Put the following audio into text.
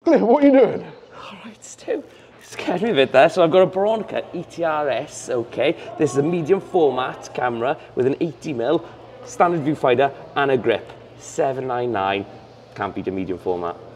Glenn, what are you doing? Alright, Stu, scared me a bit there. So I've got a Bronica ETRS, okay. This is a medium format camera with an 80mm standard viewfinder and a grip. $799, can't beat a medium format.